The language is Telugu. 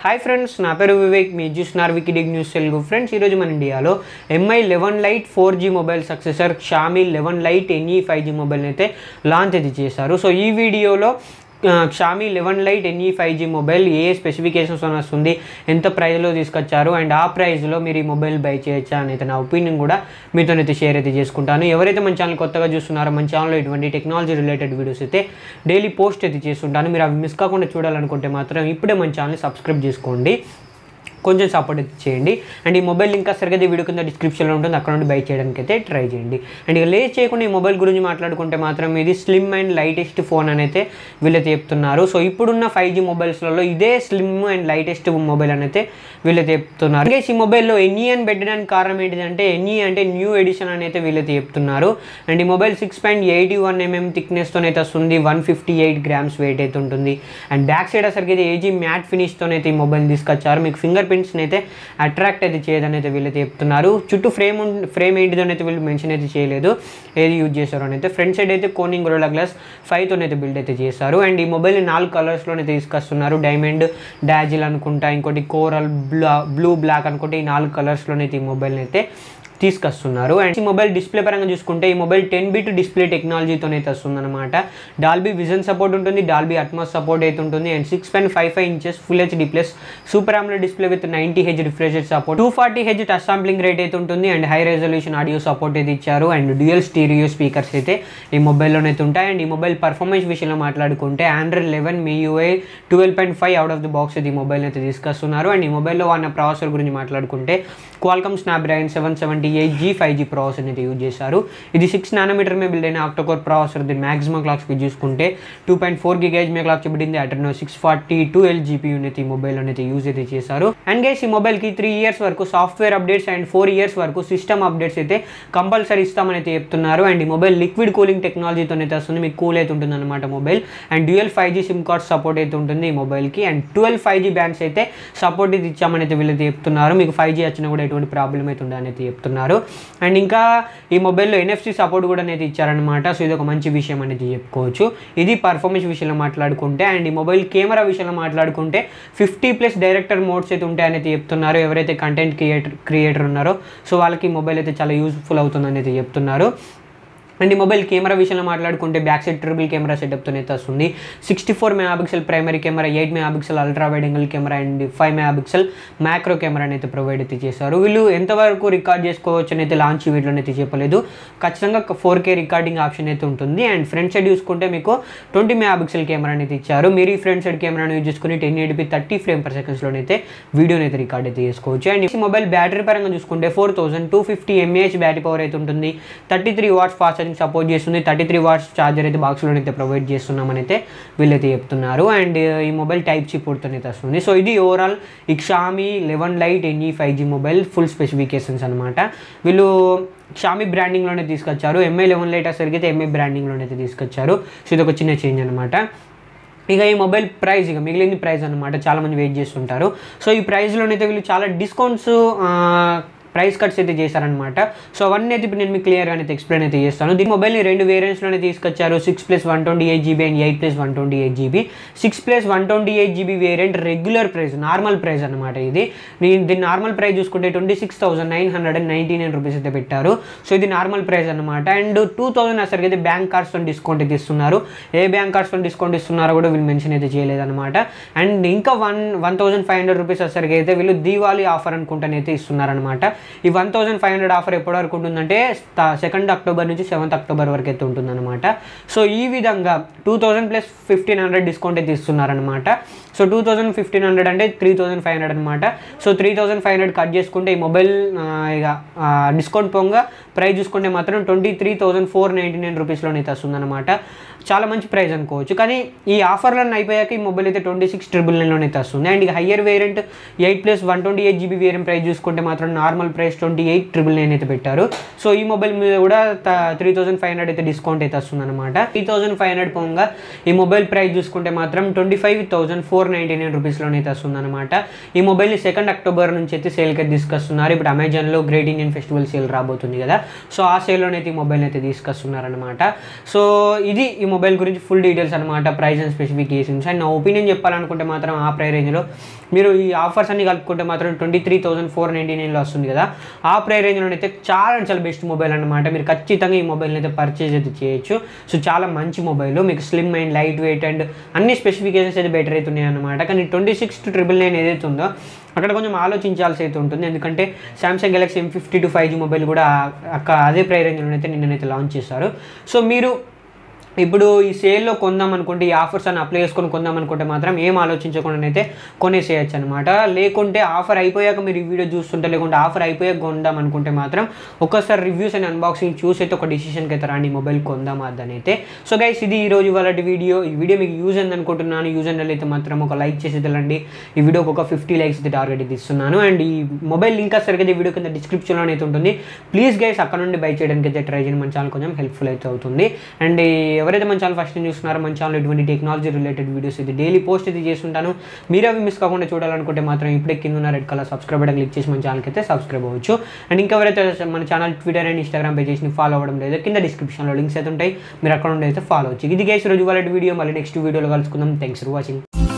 హాయ్ ఫ్రెండ్స్, నా పేరు వివేక్. మీరు చూస్తున్నారు వికీడిగ్ న్యూస్ తెలుగు. ఫ్రెండ్స్, ఈరోజు మన ఇండియాలో MI 11 Lite 4G mobile successor Xiaomi 11 Lite NE 5G మొబైల్ని అయితే లాంచ్ అయితే చేశారు. సో ఈ వీడియోలో Xiaomi 11 Lite NE 5G mobile ఏ స్పెసిఫికేషన్స్ వస్తుంది, ఎంత ప్రైస్లో తీసుకొచ్చారు అండ్ ఆ ప్రైస్లో మీరు ఈ మొబైల్ బై చేయొచ్చా అని అయితే నా ఒపీనియన్ కూడా మీతోనైతే షేర్ అయితే చేసుకుంటాను. ఎవరైతే మన ఛానల్ కొత్తగా చూస్తున్నారో మన ఛానల్లో ఇటువంటి టెక్నాలజీ రిలేటెడ్ వీడియోస్ అయితే డైలీ పోస్ట్ అయితే చేస్తుంటాను. మీరు అవి మిస్ కాకుండా చూడాలనుకుంటే మాత్రం ఇప్పుడే మన ఛానల్ని సబ్స్క్రైబ్ చేసుకోండి, కొంచెం సపోర్ట్ అయితే చేయండి. అండ్ ఈ మొబైల్ లింక్ సరిగ్గా వీడియో కింద డిస్క్రిప్షన్లో ఉంటుంది, అక్కడ నుండి బై చేయడానికి అయితే ట్రై చేయండి. అండ్ ఇక లేట్ చేయకుండా ఈ మొబైల్ గురించి మాట్లాడుకుంటే మాత్రం ఇది స్లిమ్ అండ్ లైటెస్ట్ ఫోన్ అని అయితే వీళ్ళైతే చెప్తున్నారు. సో ఇప్పుడున్న 5G మొబైల్స్లలో ఇదే స్లిమ్ అండ్ లైటెస్ట్ మొబైల్ అని అయితే వీళ్ళైతే చెప్తున్నారు. ఈ మొబైల్లో NE అని పెట్టడానికి కారణం ఏంటిదంటే NE అంటే న్యూ ఎడిషన్ అని అయితే వీళ్ళైతే చెప్తున్నారు. అండ్ ఈ మొబైల్ 6.81 mm థిక్నెస్తో అయితే వస్తుంది, 158 grams వెయిట్ అయితే ఉంటుంది. అండ్ బ్యాక్ సైడ్ అసలుకి అయితే AG మ్యాట్ ఫినిష్తో అయితే ఈ మొబైల్ తీసుకొచ్చారు. మీకు ఫింగర్ ప్రింట్స్ని అయితే అట్రాక్ట్ అయితే చేయదని అయితే వీళ్ళైతే చెప్తున్నారు. చుట్టూ ఫ్రేమ్ ఏంటిదో అయితే వీళ్ళు మెన్షన్ అయితే చేయలేదు, ఏది యూజ్ చేశారు అని అయితే. ఫ్రంట్ సైడ్ అయితే కోనింగ్ గొరిల్లా గ్లాస్ 5తో అయితే బిల్డ్ అయితే చేశారు. అండ్ ఈ మొబైల్ని 4 కలర్స్లోనే తీసుకొస్తున్నారు. డైమండ్, డాజిల్ అనుకుంటా, ఇంకోటి కోరల్, బ్లూ, బ్లాక్ అనుకుంటే ఈ 4 కలర్స్లోనే ఈ మొబైల్ని అయితే తీసుకొస్తున్నారు. అండ్ ఈ మొబైల్ డిస్ప్లే పరంగా చూసుకుంటే ఈ మొబైల్ 10-bit డిస్ప్లే టెక్నాలజీతో అయితే వస్తుంది అనమాట. డాల్బీ విజన్ సపోర్ట్ ఉంటుంది, డాల్బీ అట్మాస్ సపోర్ట్ అయితే ఉంటుంది. And 6.55 inches full HD plus super AMOLED display with 90Hz refresh rate support, 240Hz touch sampling rate అయితే ఉంటుంది. And high resolution audio support అయితే ఇచ్చారు. అండ్ డ్యూయల్ స్టీరియో స్పీకర్స్ అయితే ఈ మొబైల్లోనైతే ఉంటాయి. అండ్ ఈ మొబైల్ పర్ఫార్మెన్స్ విషయంలో మాట్లాడుకుంటే Android 11 MIUI 12.5 out of the box అయితే ఈ మొబైల్ అయితే తీసుకొస్తున్నారు. అండ్ ఈ మొబైల్లో వాడిన ప్రాసెసర్ గురించి మాట్లాడుకుంటే Qualcomm Snapdragon 778G 5G processor అయితే యూజ్ చేశారు. ఇది 6 nm మీద బిల్డ్ అయిన ఆక్టోకోర్ ప్రాసెసర్. దీని మాక్సిమం క్లాక్ స్పీడ్ చూసుకుంటే 2.4 GHz మీద క్లాక్ స్పీడ్ ఉంది. అటర్నో 640 GPU అయితే ఈ మొబైల్ అయితే యూజ్ అయితే చేశారు. అండ్ గైస్, ఈ మొబైల్కి 3 years వరకు సాఫ్ట్వేర్ అప్డేట్స్ అండ్ 4 years వరకు సిస్టమ్ అప్డేట్స్ అయితే కంపల్సరీ ఇస్తామని అయితే చెప్తున్నారు. అండ్ ఈ మొబైల్ లిక్విడ్ కూలింగ్ టెక్నాలజీతో అయితే వస్తుంది, మీకు కూల్ అయితే ఉంటుంది అనమాట mobile. And dual 5G SIM card support అయితే ఉంటుంది ఈ మొబైల్కి. అండ్ 12 5G బ్యాండ్స్ అయితే సపోర్ట్ అయితే ఇచ్చామని అయితే వీళ్ళైతే చెప్తున్నారు. మీకు 5G వచ్చినా కూడా ఎటువంటి ప్రాబ్లం అయితే ఉండదని అయితే చెప్తున్నారు. అండ్ ఇంకా ఈ మొబైల్లో NFC సపోర్ట్ కూడా అనేది ఇచ్చారనమాట. సో ఇది ఒక మంచి విషయం అనేది చెప్పుకోవచ్చు. ఇది పర్ఫార్మెన్స్ విషయంలో మాట్లాడుకుంటే. అండ్ ఈ మొబైల్ కెమెరా విషయంలో మాట్లాడుకుంటే 50+ డైరెక్టర్ మోడ్స్ అయితే ఉంటాయని అయితే చెప్తున్నారు. ఎవరైతే కంటెంట్ క్రియేటర్ ఉన్నారో సో వాళ్ళకి ఈ మొబైల్ అయితే చాలా యూస్ఫుల్ అవుతుందని అయితే చెప్తున్నారు. అండ్ ఈ మొబైల్ కెమెరా విషయంలో మాట్లాడుకుంటే బ్యాక్ సైడ్ ట్రిపుల్ కెమెరా సెటప్తో అయితే వస్తుంది. 64 MP primary camera, 8 MP ultra wide angle camera and 5 MP macro కెమెరాని అయితే ప్రొవైడ్ అయితే చేశారు. వీళ్ళు ఎంతవరకు రికార్డ్ చేసుకోవచ్చు అని అయితే లాంచ్ వీడియోలో అయితే చెప్పలేదు. ఖచ్చితంగా 4K రికార్డింగ్ ఆప్షన్ అయితే ఉంటుంది. అండ్ ఫ్రంట్ సైడ్ చూసుకుంటే మీకు 20 MP కెమెరాని అయితే ఇచ్చారు. మీరు ఈ ఫ్రంట్ సైడ్ కెమెరాను యూజ్ చేసుకుని 1080p 30 frames/second అయితే వీడియోని అయితే రికార్డ్ అయితే చేసుకోవచ్చు. అండ్ ఈ మొబైల్ బ్యాటరీ పరంగా చూసుకుంటే 4250 mAh బ్యాటరీ పవర్ అయితే ఉంటుంది. 33 watts ఫాస్ట్ సపోర్ట్ చేస్తుంది. 33 watts ఛార్జర్ అయితే బాక్స్లో అయితే ప్రొవైడ్ చేస్తున్నామని అయితే వీళ్ళైతే చెప్తున్నారు. అండ్ ఈ మొబైల్ Type-C పోర్ట్తో అయితే వస్తుంది. సో ఇది ఓవరాల్ ఈ Xiaomi 11 Lite NE 5G mobile full specifications అనమాట. వీళ్ళు Xiaomi బ్రాండింగ్లోనే తీసుకొచ్చారు. MI 11 Lite అసలుకి అయితే MI బ్రాండింగ్లోనే అయితే తీసుకొచ్చారు. సో ఇది ఒక చిన్న చేంజ్ అనమాట. ఇక ఈ మొబైల్ ప్రైస్, ఇక మిగిలింది ప్రైస్ అనమాట, చాలామంది వెయిట్ చేస్తుంటారు. సో ఈ ప్రైస్లోనైతే వీళ్ళు చాలా డిస్కౌంట్స్, ప్రైస్ కట్స్ అయితే చేశారనమాట. సో అవన్నీ అయితే ఇప్పుడు నేను మీకు క్లియర్గా అయితే ఎక్స్ప్లెయిన్ అయితే చేస్తాను. దీని మొబైల్ని 2 వేరియంట్స్లోనే తీసుకొచ్చారు, 6+128GB and 8+128GB. 6+128GB variant regular price, normal price అనమాట. దీని నార్మల్ ప్రైస్ చూసుకుంటే 26,999 రూపీస్ అయితే పెట్టారు. సో ఇది నార్మల్ ప్రైస్ అనమాట. అండ్ 2000 అసలుకి అయితే బ్యాంక్ కార్డ్స్తో డిస్కౌంట్ అయితే ఇస్తున్నారు. ఏ బ్యాంక్ కార్డ్స్తో డిస్కౌంట్ ఇస్తున్నారో కూడా వీళ్ళు మెన్షన్ అయితే చేయలేదన్నమాట. అండ్ ఇంకా 1,500 రూపీస్ అసలుకి అయితే వీళ్ళు దీవాళీ ఆఫర్ అనుకుంటానైతే ఇస్తున్నారనమాట. ఈ 1,500 ఆఫర్ ఎప్పటి వరకు ఉంటుందంటే 2 October నుంచి 7 October వరకు అయితే ఉంటుందన్నమాట. సో ఈ విధంగా 2000 + 1500 డిస్కౌంట్ అయితే ఇస్తున్నారనమాట. సో 2000-1500 అంటే 3500 అనమాట. సో 3500 కట్ చేసుకుంటే ఈ మొబైల్ ఇక డిస్కౌంట్ పోగా ప్రైస్ చూసుకుంటే మాత్రం 23,499 రూపీస్లోనైతే వస్తుందన్నమాట. చాలా మంచి ప్రైస్ అనుకోవచ్చు. కానీ ఈ ఆఫర్లను అయిపోయాక ఈ మొబైల్ అయితే 26,999 అయితే వస్తుంది. అండ్ ఇక higher variant 8+128GB variant price చూసుకుంటే మాత్రం నార్మల్ ప్రైస్ 28,999 అయితే పెట్టారు. సో ఈ మొబైల్ మీద కూడా 3,500 అయితే డిస్కౌంట్ అయితే వస్తుంది అనమాట. 3,500 పోగా ఈ మొబైల్ ప్రైస్ చూసుకుంటే మాత్రం 25,499 499 రూపీస్లోనైతే వస్తుందన్నమాట. ఈ మొబైల్ని 2 అక్టోబర్ నుంచి అయితే సేల్కి అయితే తీసుకొస్తున్నారు. ఇప్పుడు అమెజాన్లో గ్రేట్ ఇండియన్ ఫెస్టివల్ సేల్ రాబోతుంది కదా, సో ఆ సేల్లోనైతే ఈ మొబైల్ అయితే తీసుకొస్తున్నారనమాట. సో ఇది ఈ మొబైల్ గురించి ఫుల్ డీటెయిల్స్ అనమాట, ప్రైస్ అండ్ స్పెసిఫికేషన్స్. అండ్ నా ఒపీనియన్ చెప్పాలనుకుంటే మాత్రం ఆ ప్రైస్ రేంజ్లో మీరు ఈ ఆఫర్స్ అన్ని కలుపుకుంటే మాత్రం 23,499లో వస్తుంది కదా, ఆ ప్రైస్ రేంజ్లో అయితే చాలా బెస్ట్ మొబైల్ అనమాట. మీరు ఖచ్చితంగా ఈ మొబైల్ని అయితే పర్చేజ్ అయితే చేయొచ్చు. సో చాలా మంచి మొబైల్, మీకు slim and light weight and అన్ని స్పెసిఫికేషన్స్ అయితే బెటర్ అవుతున్నాయి అనమాట. కానీ 26,999 ఏదైతే ఉందో అక్కడ కొంచెం ఆలోచించాల్సి అయితే ఉంటుంది. ఎందుకంటే Samsung Galaxy M52 5G mobile కూడా అదే ప్రైస్ రేంజ్లో అయితే నిన్నైతే లాంచ్ చేశారు. సో మీరు ఇప్పుడు ఈ సేల్లో కొందాం అనుకుంటే, ఈ ఆఫర్స్ అని అప్లై చేసుకొని కొందాం అనుకుంటే మాత్రం ఏం ఆలోచించకుండానైతే కొనేసేయచ్చు అనమాట. లేకుంటే ఆఫర్ అయిపోయాక మీరు ఈ వీడియో చూస్తుంటే, లేకుంటే ఆఫర్ అయిపోయాక కొందాం అనుకుంటే మాత్రం ఒక్కసారి రివ్యూస్ అండ్ అన్బాక్సింగ్ చూసి అయితే ఒక డిసిషన్కి అయితే రాండి, మొబైల్ కొందాం అదని అయితే. సో గైస్, ఇది ఈరోజు వాళ్ళ వీడియో. ఈ వీడియో మీకు యూజ్ అయింది అనుకుంటున్నాను. యూజ్ అయిన అయితే మాత్రం ఒక లైక్ చేసి వెళ్ళండి. ఈ వీడియోకి ఒక 50 లైక్స్ అయితే టార్గెట్ అయితే ఇస్తున్నాను. అండ్ ఈ మొబైల్ లింక్ సరిగ్గా ఈ వీడియో కింద డిస్క్రిప్షన్లో అయితే ఉంటుంది. ప్లీజ్ గైస్ అక్కడ నుండి బై చేయడానికి అయితే ట్రై చేయండి. మన ఛానల్ కొంచెం హెల్ప్ఫుల్ అయితే అవుతుంది. అండ్ ఎవరైతే మన ఛానల్ ఫస్ట్ టైం చూస్తున్నారో, మన ఛానల్ ఎటువంటి టెక్నాలజీ రిలేటెడ్ వీడియోస్ అయితే డైలీ పోస్ట్ అయితే చేస్తుంటాను. మీరు అవి మిస్ కాకుండా చూడాలనుకుంటే మాత్రం ఇప్పుడే కింద ఉన్న red colour subscribe button click చేసి మన ఛానల్కి అయితే సబ్స్క్రైబ్ అవ్వచ్చు. అండ్ ఇంకెవరైతే మన ఛానల్ ట్విట్టర్ అండ్ ఇన్స్టాగ్రామ్ పేజెస్ని ఫాలో అవ్వడం లేదు, కింద డిస్క్రిప్షన్లో లింక్స్ అయితే ఉంటాయి, మీరు అక్కడ నుండి అయితే ఫాలో అవ్వచ్చు. ఇది గైస్ రోజు వాళ్ళ వీడియో. మళ్ళీ నెక్స్ట్ వీడియోలో కలుసుకుందాం. Thanks for watching.